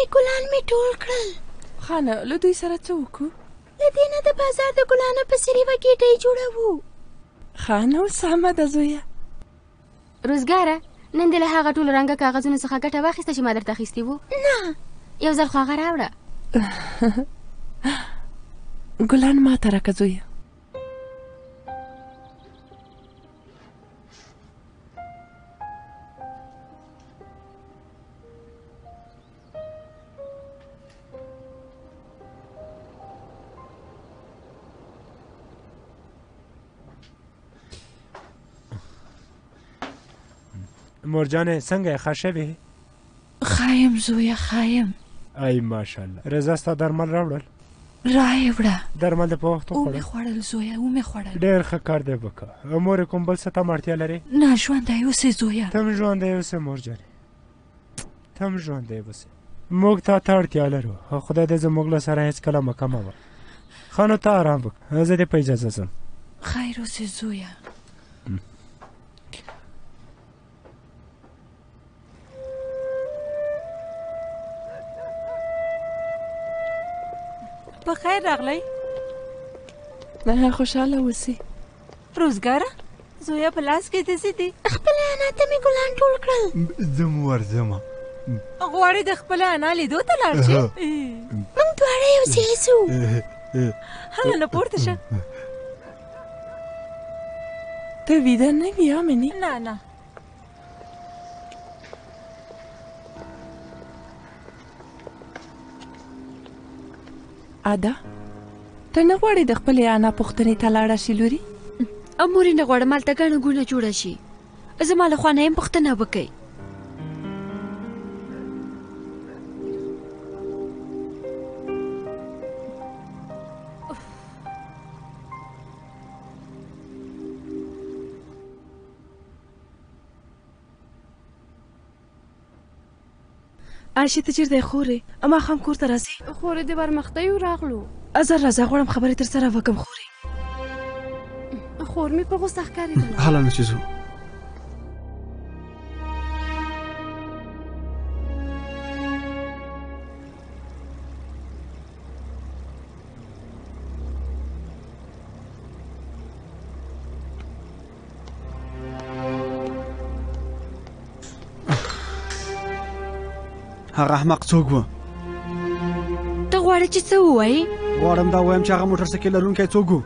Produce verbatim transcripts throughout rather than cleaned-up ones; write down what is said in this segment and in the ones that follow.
وای ګلان مې ټول کړل. خانه له دوی سره څه وکړو؟ له دې نه د بازار د ګلانو پسې یوه ګېډۍ جوړوو. خانه اوس سمه ده زویه. روزګاره نن دې له هغه ټولو رنګه کاغذونو څخه ګټه واخیسته چې ما درته اخیستي وو؟ نه یو ځل خو هغه راوړه. ګلان ما ته راکړه زویه. مورجانې څنګه یې ښه شوې؟ ښه یم زویه ښه یم. ای ماشاءالله. رضا ستا درمل راوړل؟ رایې وړه. درمل دې په وخت وخوړل؟ ومې خوړل زویه ومې خوړل. ډېر ښه کار دی وکړه. مور یې کوم بل څه ته هم اړتیا لرې؟ نه ژوندی اوسې زویه. ته هم ژوندی اوسې مورجانې، ته هم ژوندی اوسې. موږ تا ته اړتیا لرو او خدای دې زموږ له سره هېڅکله مه کموه. ښه نو ته ارام وکړه، زه دې په اجازه ځم. خیر اوسې زویه. په خیر راغلی. نه خوشحاله اوسې. روزګاره زویه په لاس کې داسې دي. خپله انا ته مې ګلان ټول کړل. ځم ورځمه. غواړې د خپله انا لیدو ته لاړ شې؟ موږ دواړه یو ځای ځو. هله نه پورته شه. ته ویده نه وې امنې؟ نه نه. ادا ته نه غواړې د خپلې انا پوښتنې ته لاړه شي لورې؟ مورې نه غواړم هلته ګڼه ګوڼه جوړه شي. زما له خوا نه یم پوښتنه وکئ. عایشې ته چېرته یې خورې؟ ماښام کور ته راځې؟ خورې د ورمختیو راغلو. زه راځه غواړم خبرې تر سره وکړم. خورې خور مې په غوسه ښکارېدله. هله نه چې ځو. هغه احمق څوک و؟ ته غواړې چې څه ووایې؟ غواړم دا ووایم چې هغه موټر سایکل لرونکی څوک و؟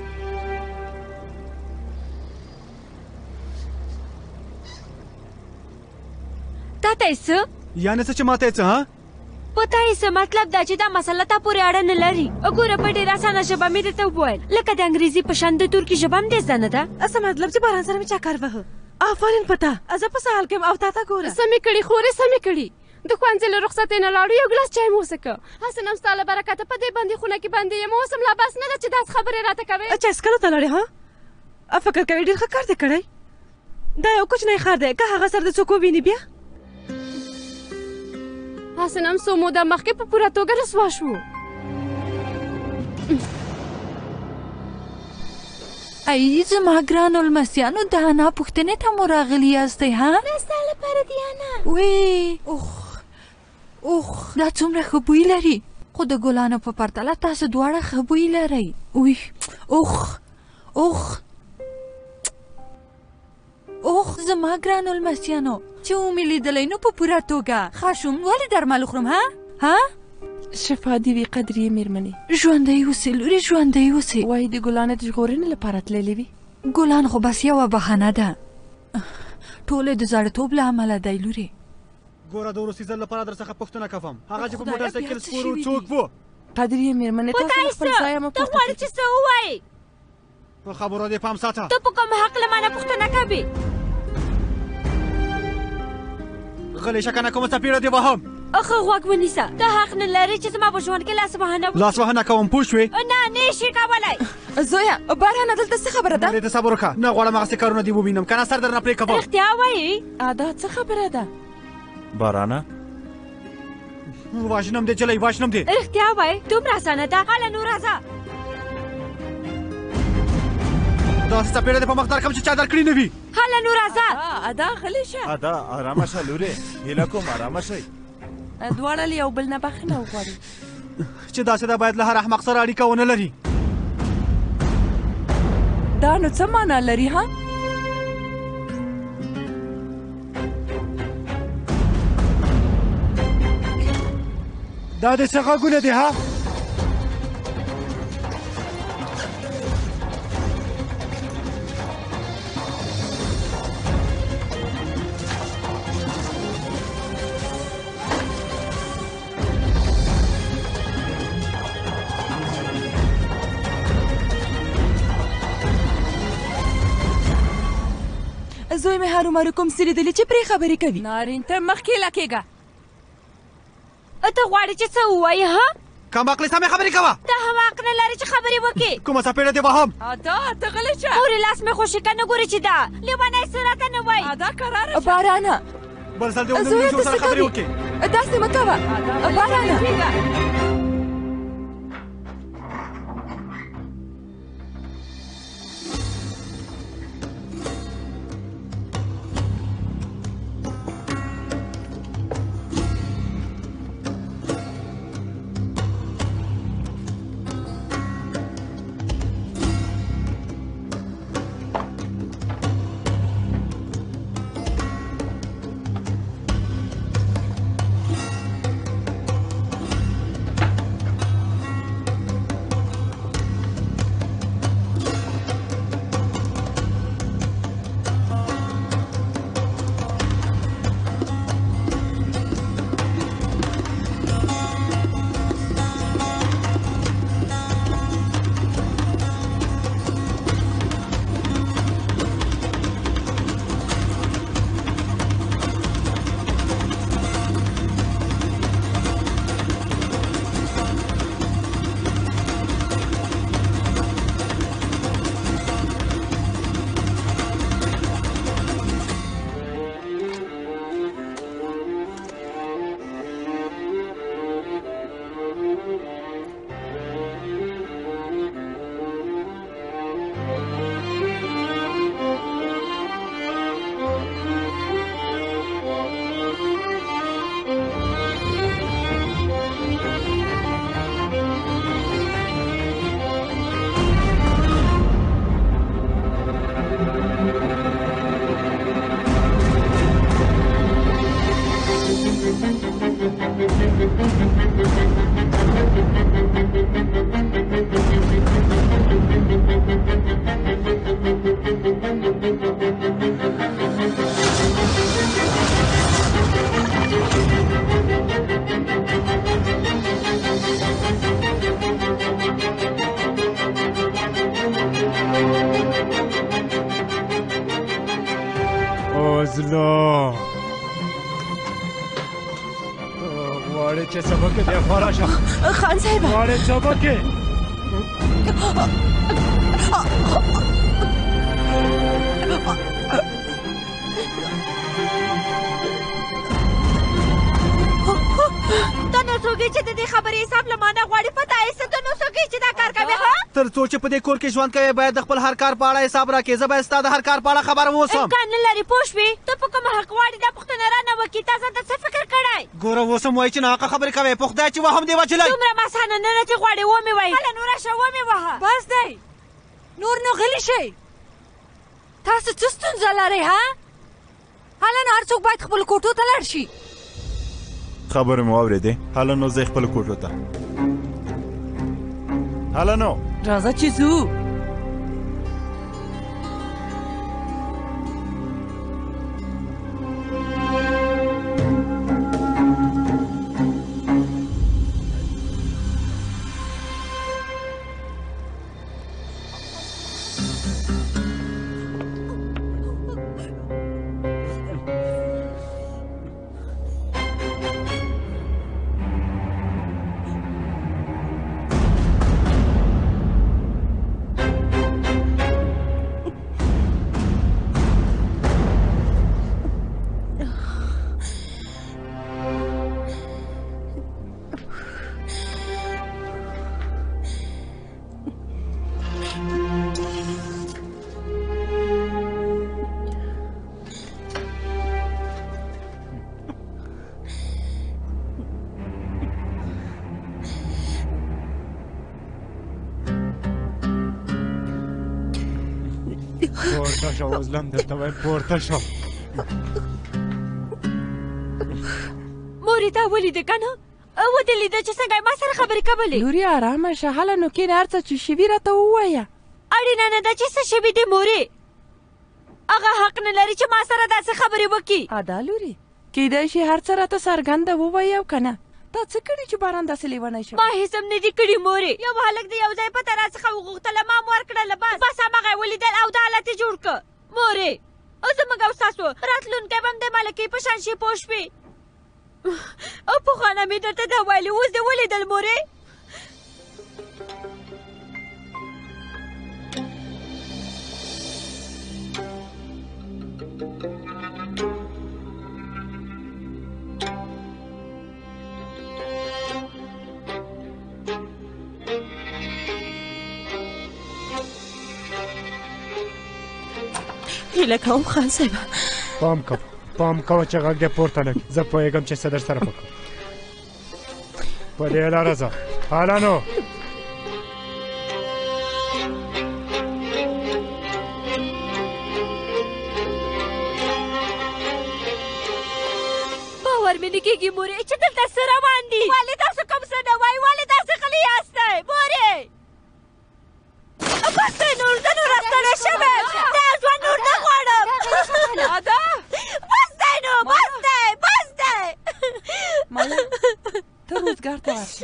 تا ته یې څه؟ یعنې څه چې ما ته یې څه ها؟ په تا یې څه مطلب دا چې دا مسله تا پورې اړه نه لري. وګوره په ډېره اسانه ژبه مې درته وویل، لکه د انګریزي په شان د ترکي ژبه هم دې زده نه ده. څه مطلب چې باران سره مې چا کار وهه؟ آفرین په تا. زه په سهال کې یم او تا ته ګوره. سمې کړي خورې سمې کړي. د ښوونځي له رخصتۍ نه لاړو یو ګلاس چای مو وڅښه. حسن هم ستا له برکته په دې بندي خونه کې بندي یم. اوس هم لا بس نه ده چې داسې خبرې راته کوې. چا څکلو ته لاړې ها؟ فکر کوې ډېر ښه کار دې کړی. دا یو کوچنی ښار دی، که هغه سر د څوک وویني بیا؟ حسن هم څو موده مخکې په پوره توګه رسوا شو. ای زما ګرانو لمسیانو د انا پوښتنې ته مو راغلي یاستئ ها؟ دا ستا لپاره دی انا. وی اوخ اوخ دا څومره ښه بوی لري، خو د ګلانو په پرتله تاسو دواړه ښه بوی لرئ. وی اوخ اوخ اوخ زما ګرانو لمسیانو چې ومې لیدلی نو په پوره توګه ښه شوم. ولې درمل وخورم ها؟ ها؟ شفا دې وي قدرې مېرمنې. ژوندی اوسې لورې ژوندی اوسې. وایي د ګلانو د ژغورنې لپاره تللې وي؟ ګلان خو بس یوه بهانه ده، ټولې د زړتوب له امله دی لورې. ګوره د وروستي ځل لپاره در څخه پوښتنه کوم، هغه چې په موټر سایکل سپور و څوک و؟ قدرې مېرمنې تاسو له خپل ځایه مه ته غواړې چې څه ووایې؟ په خبرو دې پام ساته. ته په کوم حق له مانه پوښتنه کوې؟ غلی شه کنه کومه څپېړه دې وهم. اخه غوږ ونیسه. ته حق نه لرې چې زما په ژوند کې لاس وهنه وکړې. لاس وهنه کوم پوه شوې؟ نه نه یې شي کولی. زویه بارانه دلته څه خبره ده؟ دې ته صبر وکړه، نه غواړم هغسې کارونه دې ووینم، که نه سر درنه پرې کوم. رښتیا وایې؟ ادا څه خبره ده؟ بارانه وژنم دې جلۍ وژنم دې. رښتیا وایې؟ دومره اسانه ده؟ هله نو راځه. داسې څپېړه دې په مخ درکړم چې چا درکړي نه وي. هله نو راځه. ادا غلی شه. ادا ارامه شه لورې، هیله کوم ارامه شئ. دواړه له یو بل نه بخښنه وغواړي چې داسې ده باید له هر احمق سره اړیکه ونه لري. دا نو څه معنا لري ها؟ دا د څه غږونه دي ها؟ زوی مې هرومرو کوم څه لیدلي چې پرې خبرې کوي. نارین ته مخکې لکېږه. ته غواړې چې څه ووایې ها؟ کم عقلې سمې خبرې کوه. ته هم حق نه لرې چې خبرې وکړې. کومه څپېړه دې وهم. ادا ته غلې شه. مورې لاس مې خوشې که نه ګورې چې دا لیونی څه راته نه وایي. ادا کراره شه. بارانه بل ځل دې ونه چې سره خبرې وکړې. داسې مه کوه. بارانه اوزلو غواړې چې سبق دې خورا شه. خان صاحب غواړې سبق ته نو څوک چې د دې خبرې حساب له ما نه غواړې پته یې څه ته نو څوک چې دا کار کوې ها؟ تر څو چې په دې کور کې ژوند کوې باید د خپل هر کار په اړه حساب راکړې. زه باید ستا د هر کار په اړه خبر واوسم. امکان نه لري پوه شوې. ته په کوم حق غواړې دا پوښتنه رانه وکړې؟ تا ځان ته څه فکر کړی؟ ګوره اوس هم وایي چې ناحقه خبرې کوې. په خدای چې وهم دې وچلی. دومره مسانه نه ده چې غواړې ومې وایي. هله نو راشه ومې وهه. بس دی نور نو غلی شئ. تاسو څه ستونزه لرئ ها؟ هله نو هر څوک باید خپلو کوټو ته لاړ شي. خبرې مو واورېدې؟ هله نو ځئ خپلو کوټو ته. هله نو راځه چې ځو. پورته شه اوزلم درته وایم پورته شه مورې تا ولیده که نه ودې لیده چې څنګه ما سره خبرې کولې لورې ارامه شه هله نو کښېنه هر څه چې شوي راته ووایه اړینه نه ده چې څه شوي دي مورې هغه حق نه لري چې ما سره داسې خبرې وکړي ادا لورې کیدای شي هر څه راته څرګنده ووایي او که نه تا څه کړي چې باران داسې لیونی شو ما هېڅ هم نه دي کړي مورې یو هلک د یو ځای پته راڅخه وغوښتله ما م ورکړله بس بس همغه یې ولیدل او دا حالت یې جوړ که مورې زموږ او ستاسو راتلونکی به هم د ملکې په شان شي پوه شوې او پخوانه مې درته دا ویلي اوس دې ولیدل مورې هیله کوم خان صاحب پام کوه پام کوه چې غږ دې پورته نه کړي زه پوهېږم چې څه در سره وکړم په دې لاره ځه هلانو باور مې نه کېږي مورې چې دلته څه روان دي ولې تاسو کوم څه نه وایي ولې داسې غلي یاستی مورې بس دی نور زه نور ستړی شوی دا ژوند نور نه غواړم ادا بس دی نو بس دی بس دی مایا ته روزګار ته ورشه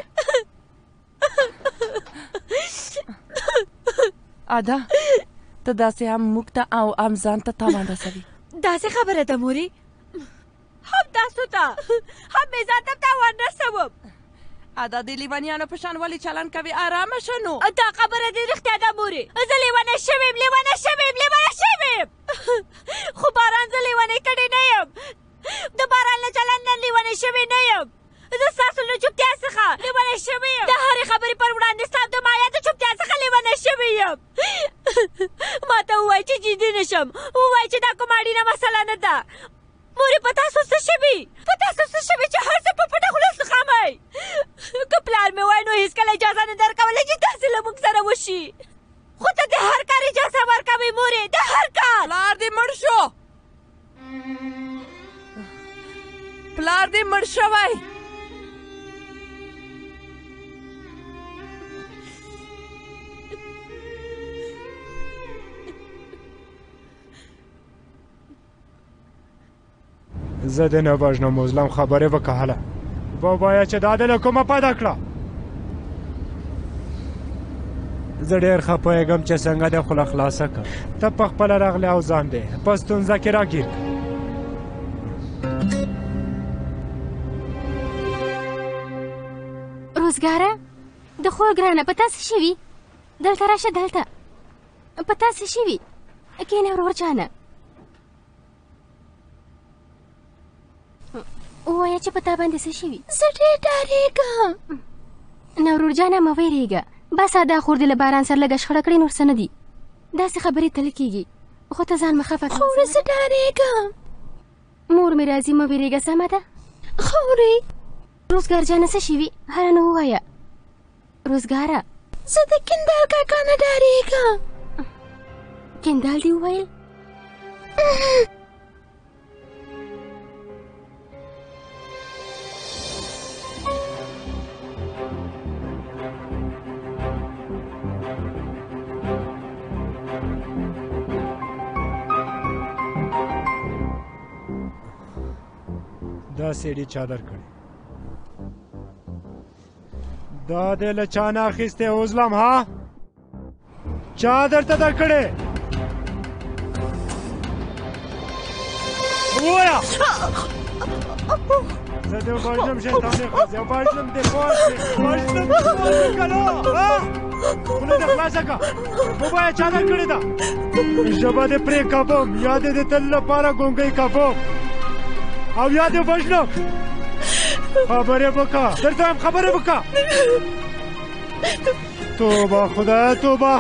ادا ته داسې هم موږ ته او هم ځان ته تاوان رسوي داسې خبره ده مورې هم تاسو ته هم مې ځان ته تاوان رسوم ادا د لیونیانو په شان ولې چلن کوي ارامه شه نو دا خبره دې رښتیا ده مورې زه لیونی شوې یم لیونی شوې یم لیونی شوې یم خو باران زه لیونی کړې نه یم د باران له چلن نه لیونی شوې نه یم زه ستاسو له چوپتیا څخه لیونی شوې یم د هرې خبرې پر وړاندې ستا د مایا د چوپتیا څخه لیونی شوې یم ما ته ووایي چې جدي نه شم ووایي چې دا کومه اړینه مسله نه ده مورې په تاسو څه شوي په تاسو څه شوي چې هر څه په پټه خوله زغمئ که پلار مې وای نو هېڅکله اجازه نه درکولی چې داسې له موږ سره وشي خو ته د هر کار اجازه ورکوې مورې د هر کار پلار دې مړ شو پلار دې مړ شوی زه دې نه وژنم مظلم خبرې وکړه هله ووایه چې دا دې له کومه پیدا کړه زه ډېر ښه پوهېږم چې څنګه دې خوله خلاصه کړه ته په خپله راغلی او ځان دې په ستونزه کې راګیر کړه روزګاره د خور ګرانه په تا څه شوي دلته راشه دلته په تا څه شوي کښېنه ورور جانه ووایه چې په تا باندې څه شوي زه ډېر ډارېږم نه ورور جانه مه ویرېږه بس دا خور دې له باران سره لږه شخړه کړې نور څه نه دي داسې خبرې تل کېږي خو ته ځان مه خفه کړه خورې زه ډارېږم مور مې راځي مه ویرېږه سمه ده خورې روزګار جانه څه شوي هله نو ووایه روزګاره زه د کندال کاکا نه ډارېږم کندال دې وویل دا سیډي چا درکړې دا دې له چا نه اخیستې اوزلم ها چا درته درکړې ووایه زه دې وبژنم شیطانې ښځې وبژنم دې پوه شوې وبژنم دې پوه شوې که نه خوله دې خلاصه کړه ووایه چا درکړې ده ژبه دې پرې کبم یا دې د تل لپاره ګونګۍ کبم او یا دې وژنم خبرې وکړه درته وایم خبرې وکړه توبه خدایه توبه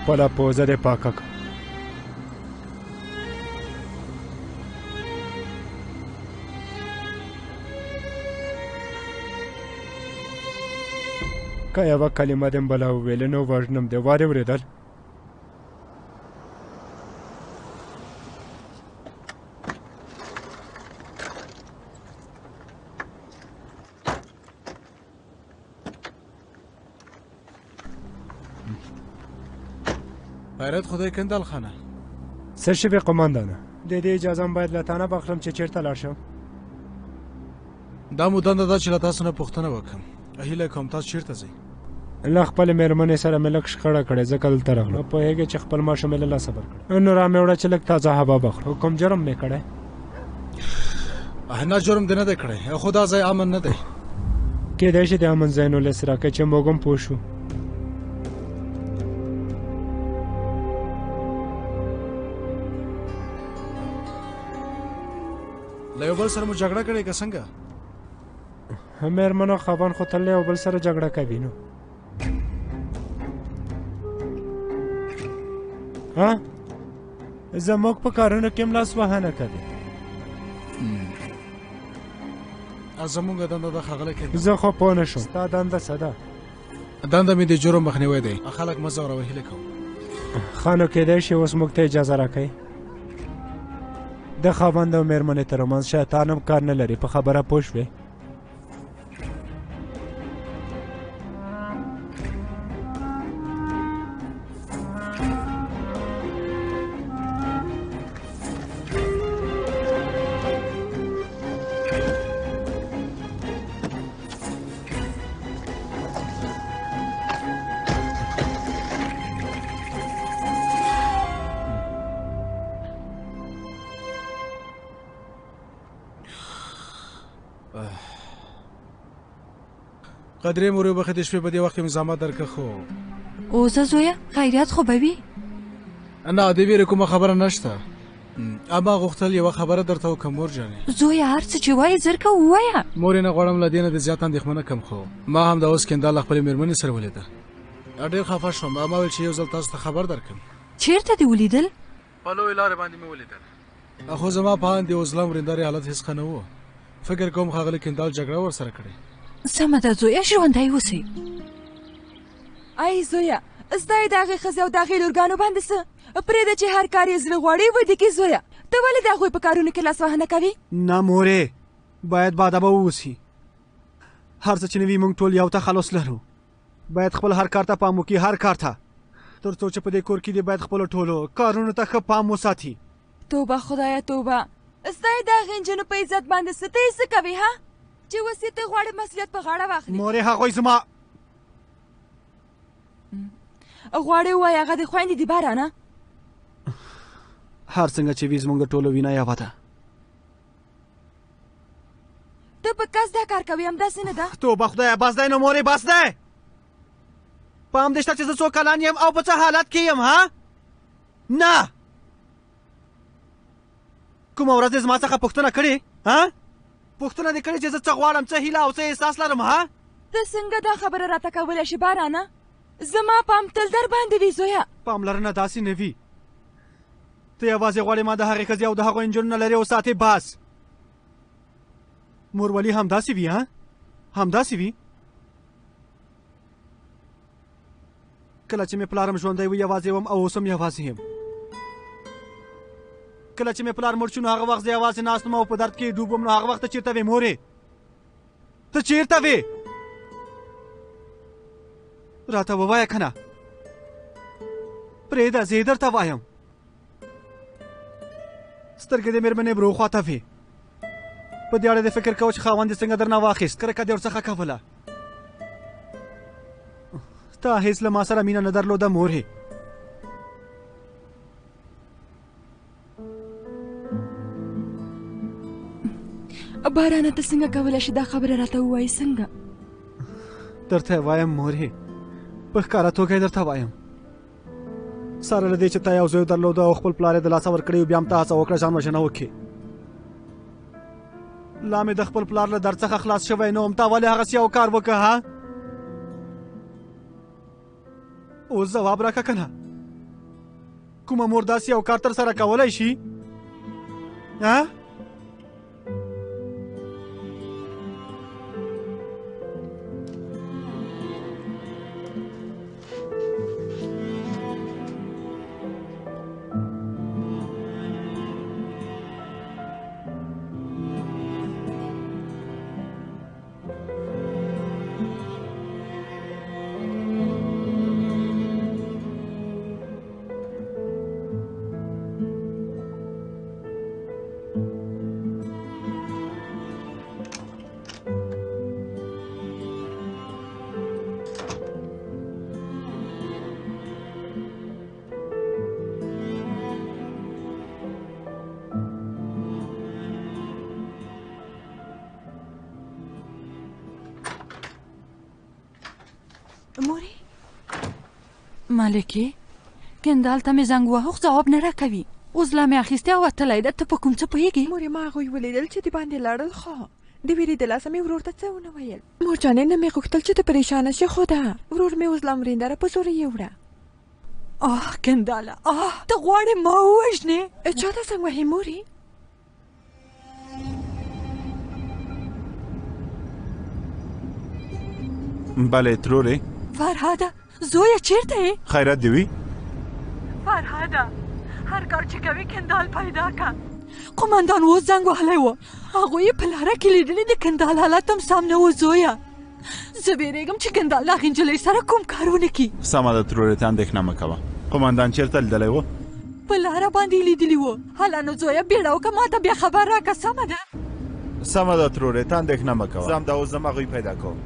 خپله پوزه دې پاکه کړه. که یوه کلمه دې بله وویلې نو وژنم دې. وا دې اورېدل؟ خیرت خدای کندل خانه. څه شوې قماندانه؟ د دې اجازه هم باید له تا نه بخلم چې چېرته لاړ شم. دا مو دنده ده چې له تاسو نه پوښتنه وکړم. هیله کوم تاسو چېرته ځئ؟ له خپلې مېرمنې سره مې لږ شخړه کړې، ځکه دلته راغلم. پوهېږې چې خپل ماشوم مې له لاسه ورکړ، نو را مې وړه چې لږ تازه هوا بخورو. کوم جرم مې کړی؟ نه جرم دې نه دی کړی، خو دا ځای امن نه دی. کېدای شي د امن ځای نو لیس راکړې چې موږ هم پوه شو. له یو بل سره مو جګړه کړې که څنګه؟ مېرمنو خاوند خو تل له یو بل سره جګړه کوي نو. ها؟ زموږ په کارونو کې هم لاس وهنه کوي. زموږ دنده ده ښاغلی کیدل. زه خو پوه نه شوم ستا دنده څه ده؟ دنده مې د جرم مخنیوی دی. خلک مه ځوروئ هیله کوم. ښه نو کېدای شي اوس موږ ته اجازه راکوئ. د خاوند او مېرمنې تر منځ شیطان هم کار نه لري. په خبره پوه شوې؟ قدرې مورې وبخښه د شپې په دې وخت کې مې زحمت درکړه خو اوسه زویه خیریت خو به وي؟ نه د ویرې کومه خبره نشته. اما غوښتل یوه خبره درته وکړم مور جانې. زویه هر څه چې وایې زر که ووایه. مورې نه غواړم له دې نه د زیات اندېښمنه کم، خو ما هم د اوس کیندال له خپلې مېرمنې سره ولیده. ډېر خفه شوم. اما ویل چې یو ځل تاسو ته خبر درکړم. چېرته دې ولیدل؟ په لویې لارې باندې مې ولیدل. خو زما په اند د اوزلم ورېندارې حالت هېڅ ښه نه و. فکر کوم ښاغلي کیندال جګړه ورسره کړې. سمه ده زویه ژوندی اوسئ. ای زویه ستا یې د هغې ښځې او د هغې لورګانو باندې څه پرېږده چې هر کار یې زړه غواړي ودې کړي. زویه ته ولې د هغوی په کارونو کې لاس وهنه کوي؟ نه مورې باید باادبه واوسي. هر څه چې نه وي موږ ټول یو تخلص لرو. باید خپل هر کار ته پام وکړي، هر کار ته، تر څو چې په دې کور کې دې باید خپلو ټولو کارونو ته ښه پام وساتي. توبه خدایه توبه. ستا یې د هغې نجونو په عزت باندې څه ته یې څه کوي ها چې اوس یې ته غواړې مسؤلیت په غاړه واخلي؟ مورې هغوی زما غواړې ووایې هغه د خویندې دي بارانه؟ هر څنګه چې وي زموږ د ټولو وینه یوه ده. ته په کس دا کار کوې همداسې نه ده؟ توبه خدایه بس دی نو مورې بس دی. پام دې شته چې زه څو کلان یم او په څه حالت کې یم؟ ها نه کومه ورځ دې زما څخه پوښتنه کړې؟ ها پوښتنه دې کړې چې زه څه غواړم، څه هیله او څه احساس لرم؟ ها ته څنګه دا خبره راته کولی شي بارانه؟ زما پام تل در باندې وي زویه. پاملرنه داسې نه وي. ته یوازې غواړې ما د هغې ښځې او د هغو نجونو نه لرې وساتې بس. مورولي همداسې وي؟ ها همداسې وي. کله چې مې پلارم ژوندی و یوازې وم او اوس هم یوازې یم. کله چې مې پلار مړ شو نو هغه وخت زه یوازې ناست وم او په درد کې ډوب وم. نو هغه وخت ته چېرته وې مورې؟ ته چېرته وې؟ راته ووایه که نه؟ پرېږده زه یې درته وایم. سترګې د مېرمنې برو خواته وې. په دې اړه دې فکر کوه چې خاوند دې څنګه درنه واخیست، کرکه دې ورڅخه کوله. تا هېڅ له ما سره مینه نه درلوده مورې. بارانه ته څنګه کولی شي دا خبره راته ووایي؟ څنګه درته یې وایم مورې، په ښکاره توګه یې درته وایم. سره له دې چې تا یو زوی درلوده او خپل پلار یې د لاسه ورکړی و، بیا هم ته هڅه وکړه ځان وژنه وکړې. لا مې د خپل پلار له درد څخه خلاص شوی نه وم، تا ولې هغسې یو کار وکړه؟ ها اوس ځواب راکړه که نه؟ کومه مور داسې یو کار تر سره کولی شي؟ ها؟ مورې مالکې کندال ته مې زنګ وهه خو ځواب نه راکوي. اوس لا مې اخیستې او وتلی ده. ته په کوم څه پوهېږې؟ مورې ما هغوی ولیدل چې د باندې لاړل، خو د ویرې د لاسه مې ورور ته څه ونه ویل. مور جانې نه مې غوښتل چې ته پریشانه شې، خو ده ورور مې اوس لا مرنداره په زوره یوړه. آه کنداله، آه ته غواړې ما ووژنې؟ چا ته زنګ وهې مورې؟ بله ترورې. فرهاده زویه چیرته یې؟ خیرات دې وي. فرهاده هر کار چې کوي کندال پیدا که. قمندان اوس زنګ وهلی و، هغوی یې په لاره کې لیدلي د کندال حالت هم سم نه و. زویه زه بیریږم چې کندال له هغې نجلۍ سره کوم کار ونه کړي. سمه ده ترورې، ته اندېښنه مه کوه. قمندان چېرته لیدلی و؟ په لاره باندې یې لیدلي و. هله نو زویه بیړه وکړه، ما ته بیا خبر راکړه. سمه ده سمه ده ترورې، ته اندېښنه مه کوه. زه همدا اوس ځم هغوی پیدا کوم.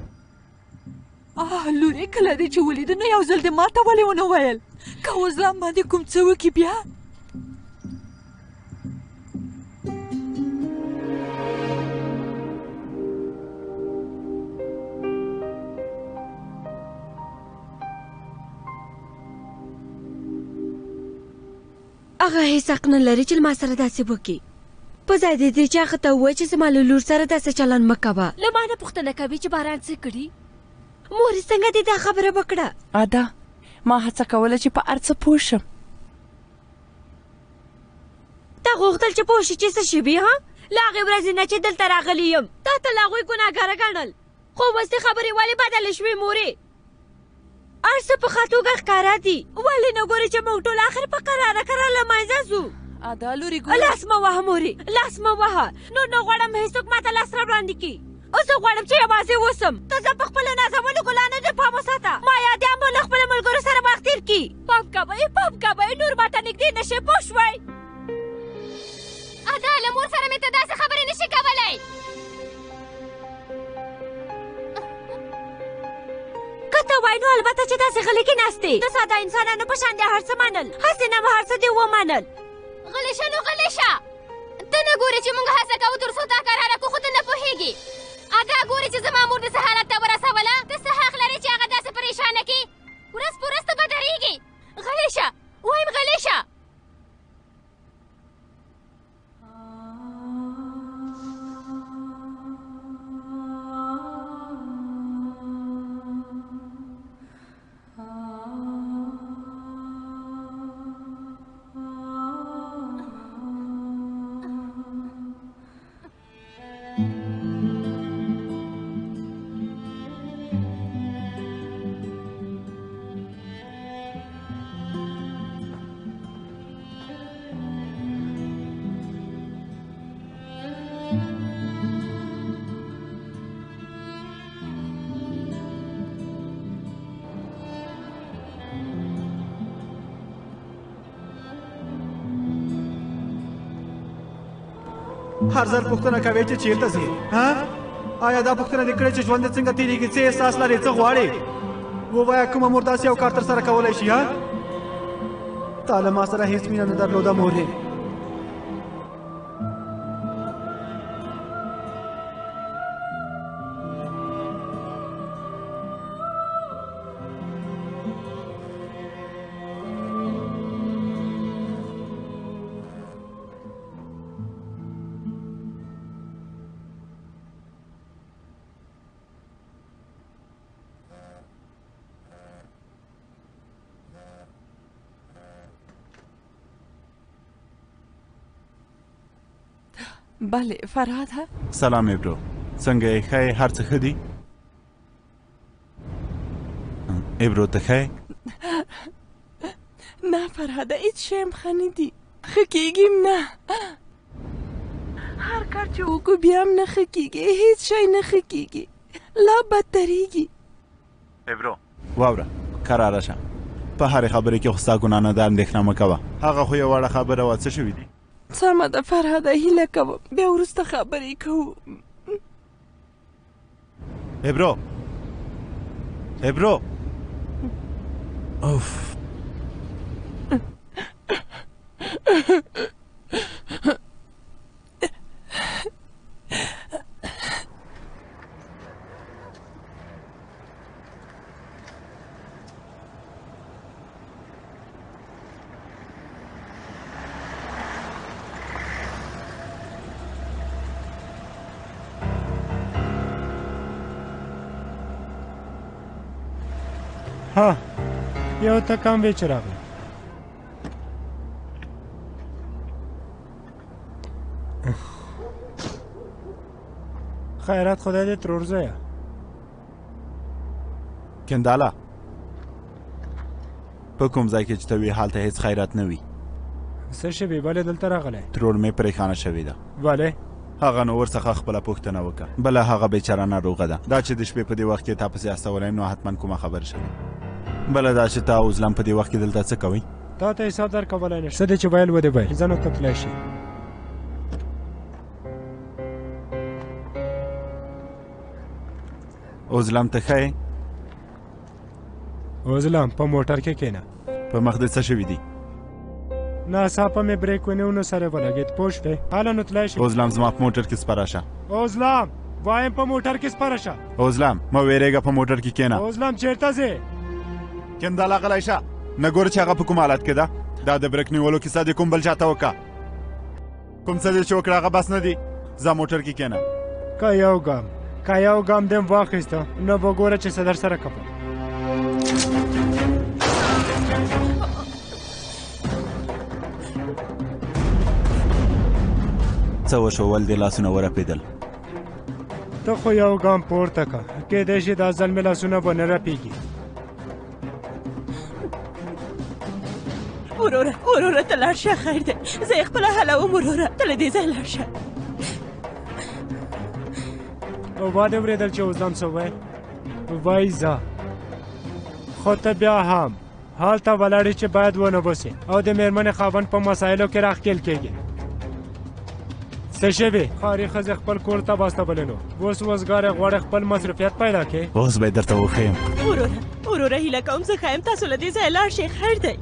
آه لورې کله دې چې ولیده نو یو ځل دې ما ته ولې ونه ویل؟ که اوس لا باندې کوم څه وکړي بیا؟ هغه هیڅ حق نه لري چې ما سره داسې وکړي. په ځای د دې چې هغه ته ووایي چې زما له لور سره داسې چلند مه کوه. له ما نه پوښتنه کوي چې باران څه کړي. مورې څنګه دې دا خبره وکړه؟ ادا ما هڅه کوله چې په هر څه پوه شم. تا غوښتل چې پوه شي چې څه شوي؟ ها له هغې ورځې نه چې دلته راغلی یم تا ته له هغوی ګناهګاره ګڼل، خو اوس دې خبرې ولې بدلې شوې مورې؟ هر څه په ښه توګه ښکاره دي. ولې نه ګورې چې موږ ټول آخر په قراره قرار له منځه ځو؟ ادا لورې ګوره، لاس مه وهه مورې، لاس مه وهه. نور نه غواړم هېڅوک ما ته لاس را وړاندې کړي. اوس زه غواړم چې یوازې اوسم. ته زه په خپلو نازولو ګلانو دې پام وساته. ما یادیان به له خپلو ملګرو سره وخت تېر کړي. پام کوئ پام کوئ، نور ما ته نږدې نه شئ، پوه شوئ؟ ادا له مور سره مې ته داسې خبرې نشي کولی. که ته وایې نو البته چې داسې غلې کېناستې. د ساده انسانانو په شان دې هر څه منل، هسې نه به هر څه دې ومنل. غلی شه نو غلی شه. ته نه ګورې چې موږ هڅه کوو تر څو تا کراره کړو، خو ته نه پوهېږې. ادا ګورې چې زما مور دې څه حالت ته ورسوله. ته څه حق لرې چې هغه داسې پریشانه کړي؟ ورځ په ورځ ته بدرېږي. غلی شه وایم، غلی شه. هر ځل پوښتنه کوې چې چېرته ځې؟ ها آیا دا پوښتنه دې کړې چې ژوند دې څنګه تېرېږي؟ څه احساس لرې؟ څه غواړې؟ ووایه کومه مور داسې یو کار تر سره کولی شي؟ ها تا له ما سره هېڅ مینه نه درلوده مورې. بله فرهاد ها سلام ابرو څنګه یې ښه یې هر څه ښه دي ابرو ته ښه نه فرهاده هیڅ شی هم ښه نه دي ښه کېږي نه هر کار چې وکړو بیا هم نه ښه کېږي هیڅ شی نه ښه کېږي لا بدتریږي ابرو واوره کراره شه په هرې خبرې کې خو ستا ګناه نه ده اندېښنه مه کوه هغه خو یو وړه خبره وه څه شوي دي سمه ده فرهاده هیله کوم بیا وروسته خبرې کوو ابرو ابرو اوف ها یو ته کم وی چې راغی خیرات خدای دې ترور زویه کنداله په کوم ځای کې چې ته وي هلته هېڅ خیرات نه وي څه شوي ولې دلته راغلی ترور مې پریښانه شوې ده ولې هغه نو ورڅخه خپله پوښتنه وکړه بله هغه بیچاره ناروغه ده دا چې د شپې په دې وخت کې تا پسې استولی نو حتما کومه خبره شوې بله دا چې تا اوزلم په دې وخت کې دلته څه کوئ تا ته حساب درکولی نه څه دی چې ویل ودې ویل ځه نو ته تللی شي اوزلم ته ښه یې اوزلم په موټر کې کښېنه په مخ دې څه شوي دي ناڅاپه مې بریک ونیو نو سر یې ولګېد پوه شوې هله نو تللی شي اوزلم زما په موټر کې سپره شه اوزلم وایم په موټر کې سپره شه اوزلم مه ویرېږه په موټر کې کښېنه اوزلم چېرته ځې کنداله غلی شه نه ګوره چې هغه په کوم حالت کې ده دا د بریک نیولو کیسه دې کوم بل چاته وکړه کوم څه دې چې وکړه هغه بس نه دي ځه موټر کې کښېنه که یو ګام که یو ګام دې م واخیسته نو به ګوره چې څه در سره کوم څه وشو ول دې لاسونه ورپېدل ته خو یو ګام پورته که کېدی شي دا ځل مې لاسونه به نه رپېږي وروره وروره ته لاړ شه خیر دی زه یې خپله حلوم وروره ته له دې ځای لاړ شه بابا دې اورېدل چې اوزلم څه وایي وایي ځه خو ته بیا هم هلته ولاړې چې باید ونه بوسې او د مېرمنې خاوند په مسایلو کې راښکېل کېږي څه شوې ښاري ښځې خپل کور ته باستولی نو اوس وزګارې غواړې خپل مصروفیت پیدا کړې اوس به یې درته وښیم وروره وروره هیله کوم زه ښایم تاسو له دې ځایه لاړ شئ خیر دی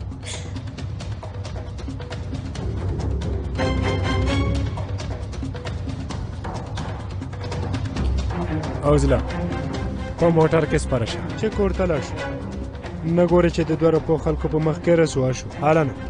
اوزله په موټر کې سپاره شه چې کور ته لاړ شو نه ګورې چې د دوه رپو خلکو په مخ کې رسوا شو هله نو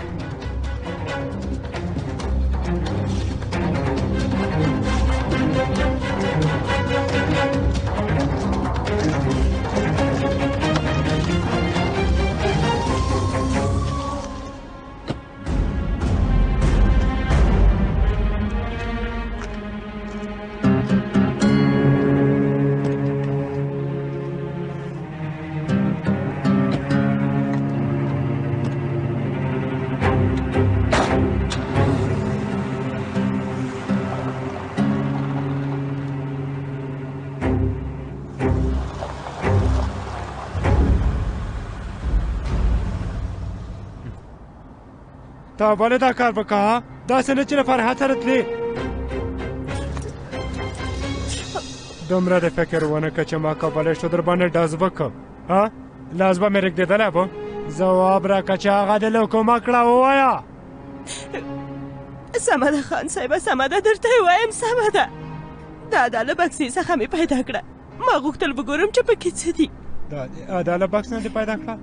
تا ولې دا کار وکړه داسې نه چې له فرهاد سره تلې دومره د فکر ونه کړه چې ما کولی شو در باندې ډز وکړم ها لاس به مې رېږدېدلی به ځواب راکړه چې هغه دې له کومه کړه ووایه سمه ده خان صاحبه سمه ده درته یې وایم سمه ده دا ادا له بکسې څخه مې پیدا کړه ما غوښتل وګورم چې پکې څه دي دا ادا له بکس نه دې پیدا کړه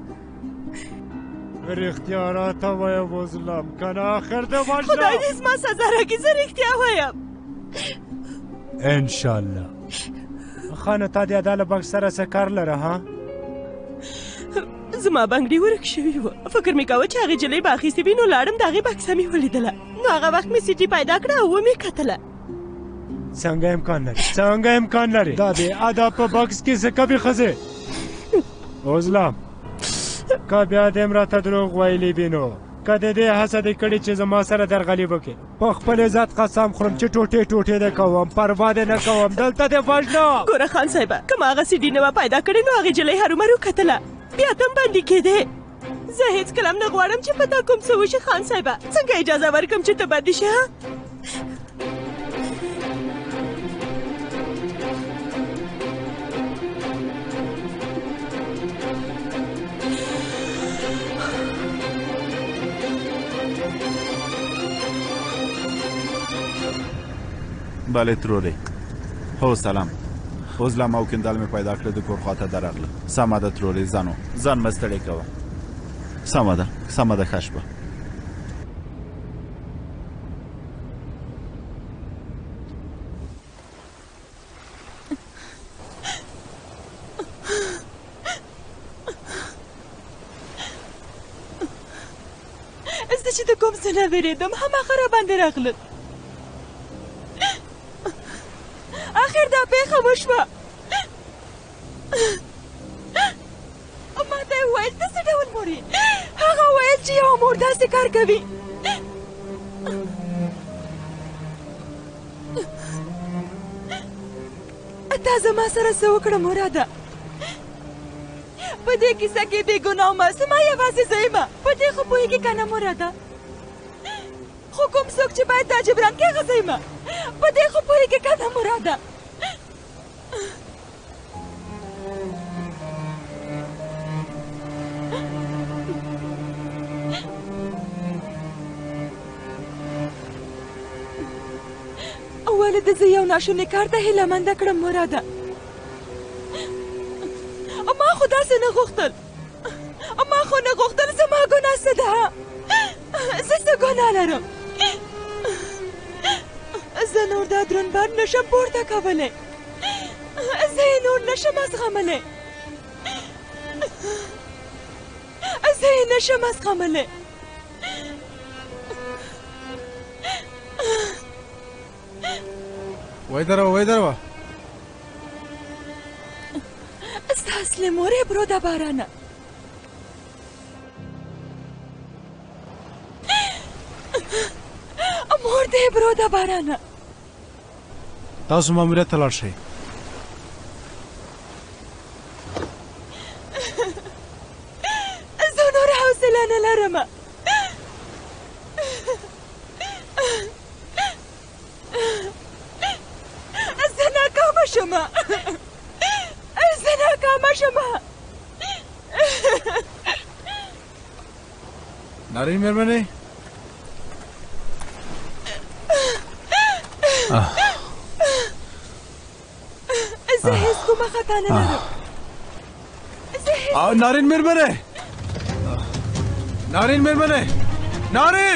رښتیا راته وایه وزلم که نه آخر دې وژنم خدای دې زما سزا راکړي زه رښتیا وایم انشاءالله ښه نو تا د ادا له بکس سره څه کار لره ها زما بنګړي ورک شوي وه فکر مې کوه چې هغې جلۍ به اخیستې وي نو لاړم د هغې بکسه مې ولیدله نو هغه وخت مې سیټي پیدا کړه او ومې کتله څنګه امکان لري څنګه امکان لري دا دی ادا په باکس کې څه کبي ښځې اوزلام که بیا دې هم راته دروغ ویلي وي نو که د دې هڅه دې کړې چې زما سره درغلي وکړې په خپل عزت قسم خورم چې ټوټې ټوټې دې کوم پروا دې نه کوم دلته دې وژنه ګوره خان صاحبه که ما هغه سي ډي نه وه پیدا کړې نو هغې جلۍ هرومرو کتله بیا ته هم بندي کېدې زه هېڅکله هم نه غواړم چې په تا کوم څه وشي خان صاحبه څنګه اجازه ورکړم چې ته بندي شې بله ترورې هو سلام اوزلام او کندال مې پیدا کړه د کور خواته درغله سمه ده ترورې ځانو ځان مه ستړی کوه سمه ده سمه ده ښه شپه زه چې د کوم څه نه وېرېدم هماغه راباندې راغلل آخر دا پیښه وشوه ما ته یې وویل ته څه ډول مور یې هغه وویل چې یوه مور داسې کار کوي تا زما سره څه وکړه مراده په دې کیسه کې بې ګناه او معصومه یوازې زه یم په دې خو پوهېږې که نه مراده خو کوم څوک چې باید دا جبران کړي هغه زه یم په دې خو پوهېږې که نه مراده ولې د زه یو ناشونې کار ته هیله منده کړم مراده ما خو داسې نه غوښتل ما خو نه غوښتل زما ګناه څه ده زه څه ګناه لرم زه نور دا دروند بار نشم پورته کولی زه یې نور نشم زغملی زه یې نشم زغملی وای دروا وای دروا ستا اصلي مور یې بروده بارانه مور دې بروده بارانه تاسو ماموریت ته لاړ شئ زه نور حوصله نه لرمه زه ناکامه شمه زه ناکامه شمه نارین مېرمنې زه هیڅ کومه خطا نه لرم نارین مېرمنې نارین مېرمنې نارین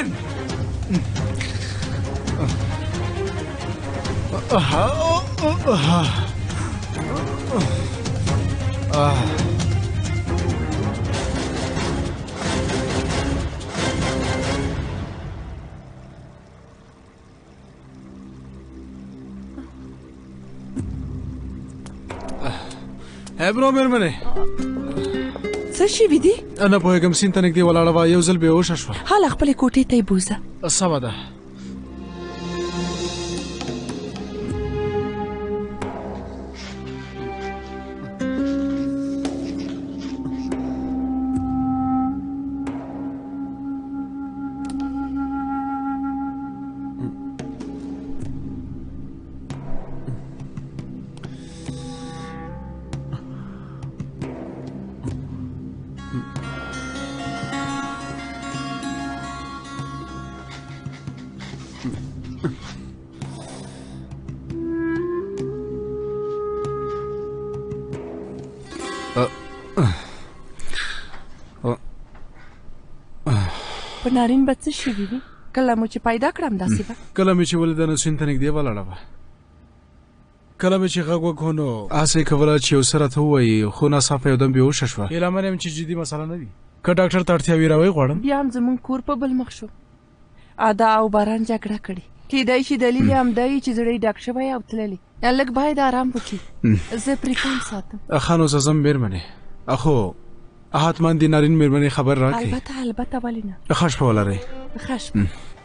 هبرو مېرمنې څه شوي دي نه پوهېږم سیند ته نږدې ولاړه وه یو ځل بېهوشه شوه حاله خپلې کوټې ته یې بوځه سمه ده په نارین به څه شوي وي کله مو چې پیدا کړم داسې به کله مې چې ولیده نو سیند ته نږدې ولاړه وه کله مې چې غږ وکړو نو هڅه یې کوله چې یو څه راته ووایي خو ناڅاپه یودم بېهوشه شوه اعلان یم چې جدي مسله نه دي که ډاکټر ته اړتیا وي راوی غواړم بیا هم زموږ کور په بل مخ شو ادا او باران جګړه کړې کیدای شي دلیل یې همدا وي چې زړه یې ډک شوی او تللی لږ باید آرام وکړي زه پرې پام ساتم ښه نو زه ځم مېرمنې اخو حتما د نارین مېرمنې خبر راکړي البته البته ولې نه ښه شپه ولرئ ښه شپه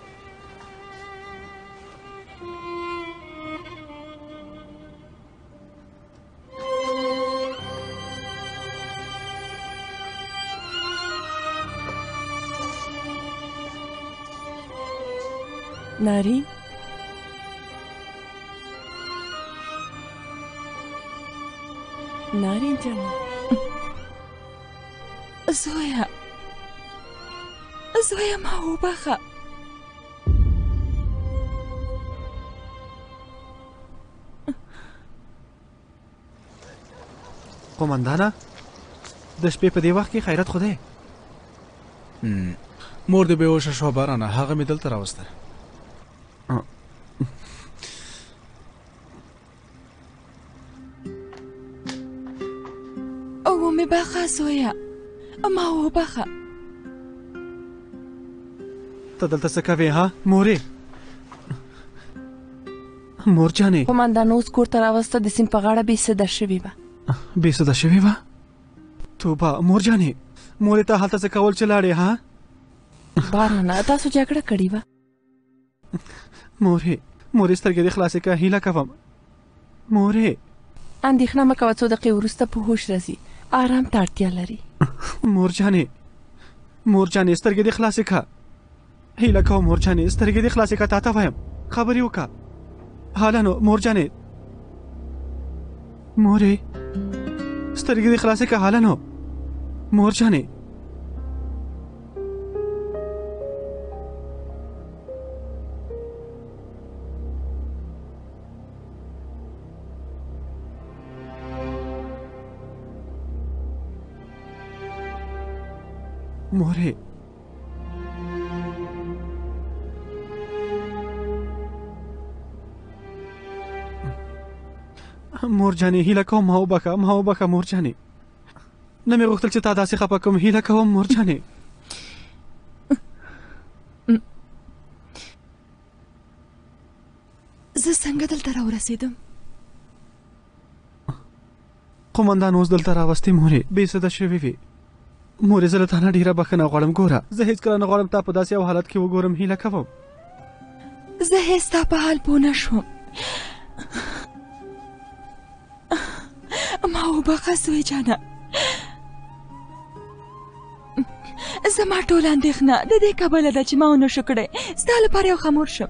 نارین نارین جان زویا زویا ما وبخه قومندانه د شپې په دې وخت کې خیرت خدای مور دې بېهوشه شوه بارانه هغه مې دلته راوسته او مې بخه زویا ما وبخه ته دلته څه کوې ها مورې مور جانې قومندان اوس کور ته راوسته د سیند په غاړه بېسده شوې وه بېسده شوې وه توبه مور جانې مورې ته هلته څه کول چې لاړې ها بارانه تاسو جګړه کړې وه مورې مورې سترګې دې خلاصې کړه هیله کوم مورې اندېښنه مه کوه څو دقیقې وروسته په هوش راځي آرام ته اړتیا لري مور جانې مور جانې سترګې دې خلاصې کړه هیله کوم مور جانې سترګې دې خلاصې کړه تا ته وایم خبرې وکړه حالا نو مور جانې مورې سترګې دې خلاصې کړه حالا نو مور جانې مورې مور جانې هیله کوم ما وبخه ما وبخه مور جانې نه مې غوښتل چې تا داسې خفه کوم هیله کوم مور جانې زه څنګه دلته راورسېدم قومندان اوس دلته راوستې مورې بېسده شوې وې مورې زه له تا نه ډېره بښنه غواړم ګوره زه هېڅکله نه غواړم تا په داسې یو حالت کې وګورم هیله کوم زه هېڅ ستا په حال پوه نه شوم ما وبخه زوی جانه زما ټوله اندېښنه د دې کبله ده چې ما ونه شو کړی ستا لپاره یو خمور شم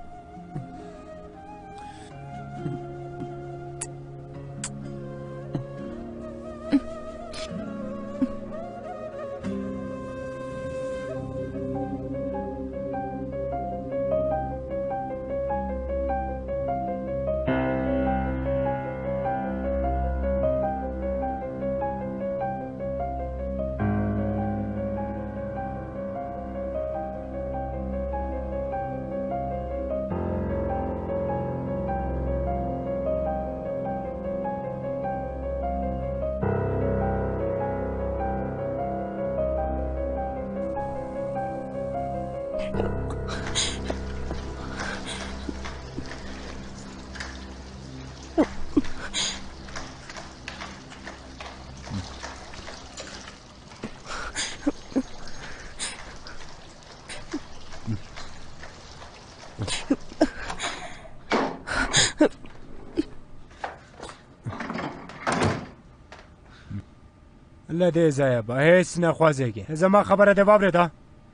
له دې ځایه به هېڅ نه خوځېږې زما خبره دې واورېده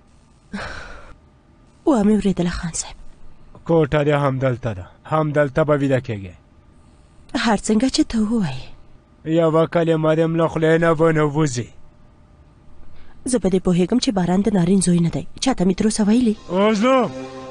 ومې اورېدله خان صاحب کوټه دې همدلته ده همدلته به ویده کېږې هر څنګه چې ته ووایې یوه کلمه دې م له خولې نه ونه وځي زه په دې پوهېږم چې باران د نارین زوی نه دی چاته مې تر اوسه ویلي اوس نو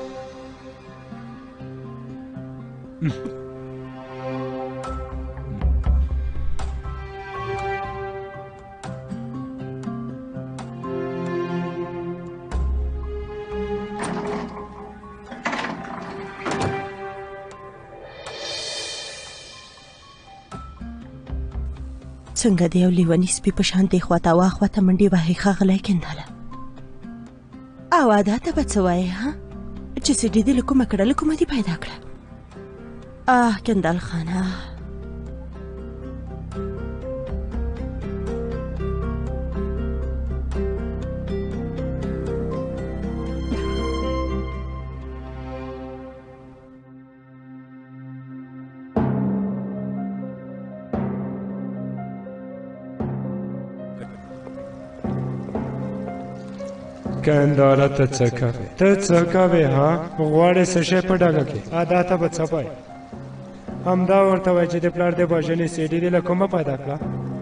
څنګه د یو لیوني سپي په شان دې خواته واخواته منډې وهې ښاغلی کنداله او عادته به څه وایې ها چې سیډي دې له کومه کړه له کومه دې پیدا کړه آه کندال خان آه کنداله ته څه کوې ته څه کوې ها غواړې څه شی په ډاګه کې ادا ته به څه پای همدا ورته وایي چې د پلار د وژنې سیډي دې له کومه پیدا کړه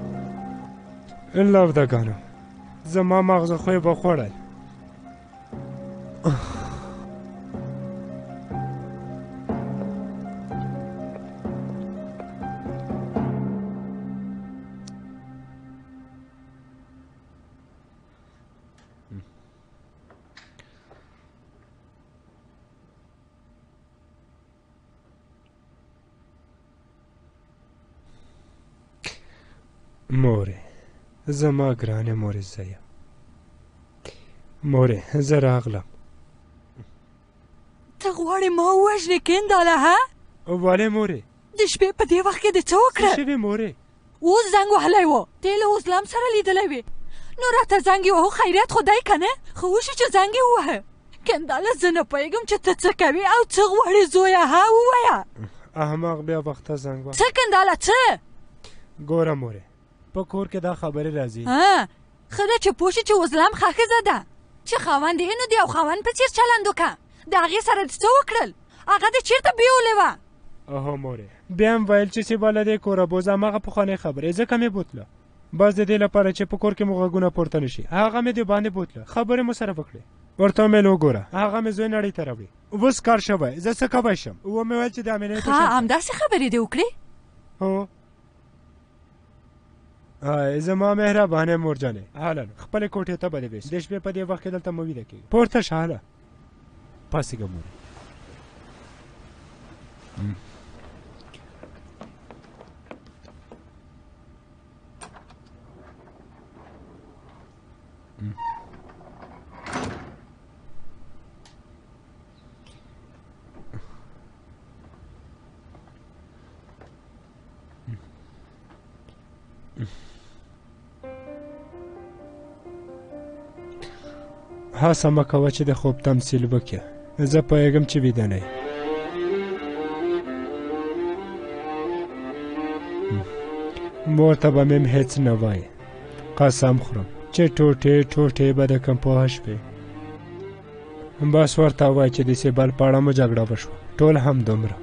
لودګانو زما مغزه خو یې به خوړل مورې زما ګرانه مورې زه یم مورې زه راغلم ته غواړې ما ووژنې کنداله ها ولې مورې د شپې په دې وخت کې دې څه وکړه څه شوي مورې اوس زنګ وهلی و ته یې له اسلام سره لیدلی وې نو راته زنګ یې وهو خیریت خو دی که نه ښه وشي چې زنګ یې ووهه کنداله زه نه پوهېږم چې ته څه کوې او څه غواړې زویه ها ووایه احمق بیا وخته زنګ وه څه کنداله څه ګوره مورې په کور کې دا خبرې راځي ښه ده چې پوه شي چې اسلام ښه ښځه ده چې خاوند یې نو د یو خاوند په څېر چلند وکړه د هغې سره دې څه وکړل هغه دې چېرته بیولې وه اوهو مورې بیا هم ویل چې سیبا له دې کوره بوز هماغه پخوانۍ خبرې ځکه مې بوتله بس د دې لپاره چې په کور کې مو غږونه پورته نه شي هغه مې د باندې بوتله خبرې مو سره وکړې ورته مې نو ګوره هغه مې زوی نړۍ ته راوړي اوس کار شوی زه څه کوی شم ومې ویل چې د امینې په شان همداسې خبرې دې وکړې هو زما مهربانه مورجانې حالا خپلې کوټې ته به دې ویست د شپې په دې وخت کې دلته مه ویده کېږي پورته شه حاله پاڅېږه مورې هڅه مه کوه چې د خوب تمثیل وکړې زه پوهېږم چې ویده نه یې مور ته به مې هم هېڅ نه وایې قسم خورم چې ټوټې ټوټې به د کوم پوهه شوې بس ورته ووایه چې د سیبل په اړه مو جګړه وشوه ټول هم دومره